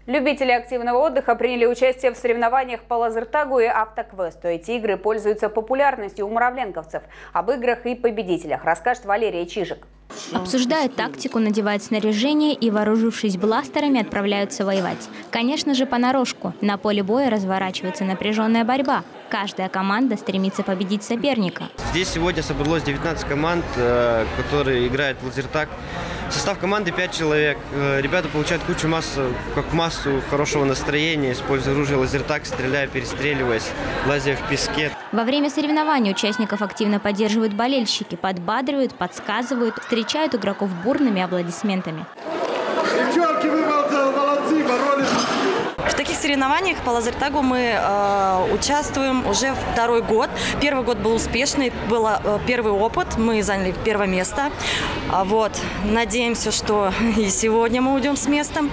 Любители активного отдыха приняли участие в соревнованиях по лазертагу и автоквесту. Эти игры пользуются популярностью у муравленковцев. Об играх и победителях расскажет Валерия Чижик. Обсуждают тактику, надевают снаряжение и, вооружившись бластерами, отправляются воевать. Конечно же, понарошку. На поле боя разворачивается напряженная борьба. Каждая команда стремится победить соперника. Здесь сегодня собралось 19 команд, которые играют в лазертаг. Состав команды 5 человек. Ребята получают массу хорошего настроения, используя оружие лазертаг, стреляя, перестреливаясь, лазя в песке. Во время соревнований участников активно поддерживают болельщики, подбадривают, подсказывают, встречают игроков бурными аплодисментами. Девчонки, вы молодцы, боролись! В таких соревнованиях по лазертагу мы участвуем уже второй год. Первый год был успешный, был первый опыт, мы заняли первое место. Надеемся, что и сегодня мы уйдем с местом.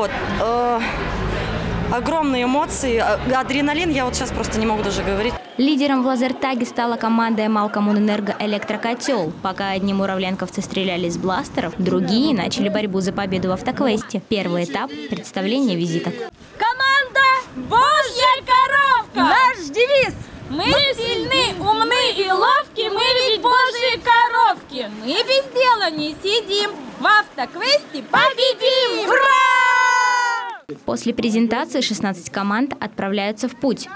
Огромные эмоции, адреналин, я сейчас просто не могу даже говорить. Лидером в лазертаге стала команда Малкоммунэнерго «Электрокотел». Пока одни муравленковцы стреляли из бластеров, другие начали борьбу за победу в автоквесте. Первый этап – представление визиток. Команда «Божья коровка». Наш девиз. Мы сильны, умны и ловки, мы ведь Божьи коровки. Мы без дела не сидим, в автоквесте победим! Ура! После презентации 16 команд отправляются в путь.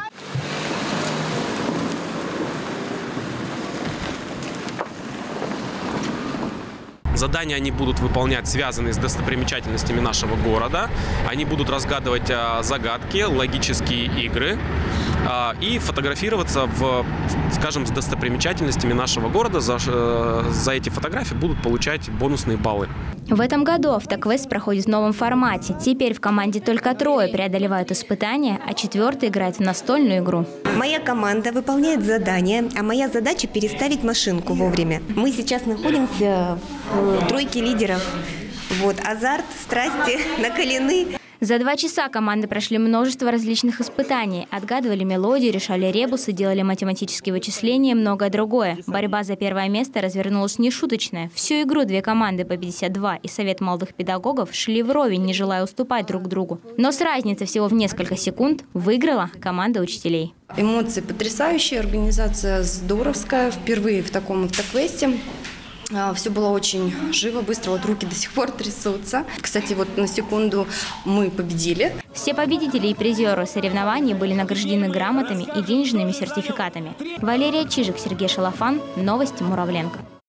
Задания они будут выполнять, связанные с достопримечательностями нашего города. Они будут разгадывать загадки, логические игры и фотографироваться с достопримечательностями нашего города. За эти фотографии будут получать бонусные баллы. В этом году автоквест проходит в новом формате. Теперь в команде только 3 преодолевают испытания, а 4 играет в настольную игру. Моя команда выполняет задания, а моя задача переставить машинку вовремя. Мы сейчас находимся в тройке лидеров. Азарт, страсти накалены. За 2 часа команды прошли множество различных испытаний. Отгадывали мелодию, решали ребусы, делали математические вычисления и многое другое. Борьба за первое место развернулась нешуточная. Всю игру 2 команды по 52 и Совет молодых педагогов шли вровень, не желая уступать друг другу. Но с разницей всего в несколько секунд выиграла команда учителей. Эмоции потрясающие, организация здоровская. Впервые в таком автоквесте. Все было очень живо, быстро, руки до сих пор трясутся. Кстати, на секунду мы победили. Все победители и призеры соревнований были награждены грамотами и денежными сертификатами. Валерия Чижик, Сергей Шалафан. Новости Муравленко.